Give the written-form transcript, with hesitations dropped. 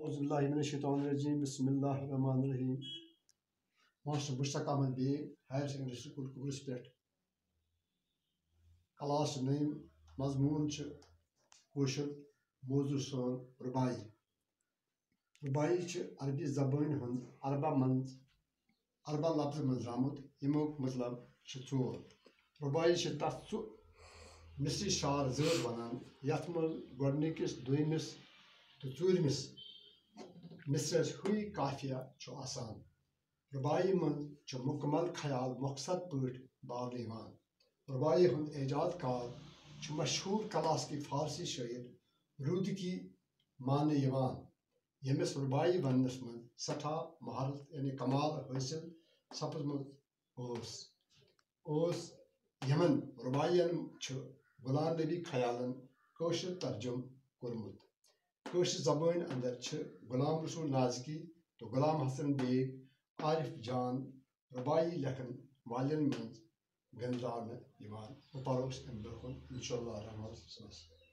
أعوذ بالله من الشيطان الرجيم بسم الله الرحمن الرحيم master Mushtaq Ahmed Baig higher secondary school کبرس پہ کلاس نیم مضمون کوشر موضوع سون ربائی ربائی عربی زبان ہند اربع لفظ من درامت یموک مطلب ژور ربائی تس مصری شعر زٲژ ونان یتھ مز گۄڈنِکِس دویمِس تو ژوٗرمِس مصرس ہوئی قافیہ آسان ربائی من مکمل خیال مقصد پٲٹھۍ باونہٕ یِوان ربائی ہُنٛد ایجاد کار مشہوٗر کلاسکی فارسی شٲعر روٗدکی ماننہٕ یِوان ییٚمِس ربائی وننس منٛز سٮ۪ٹھاہ مہارت یعنی کمال حٲصِل سپدمُت اوس یمن رباین غلام نبی خیالن کٲشُر ترجم کوٚرمُت کٲشِر زبٲنۍ اندر غلام رسول نازکی تو غلام حسن بیگ عارف جان ربائی لیکھن والٮ۪ن منٛز گنٛزراونہٕ یِوان بہٕ پرو أسۍ امہِ برٛونٛہہ کُن انشاء اللہ الرحمٰن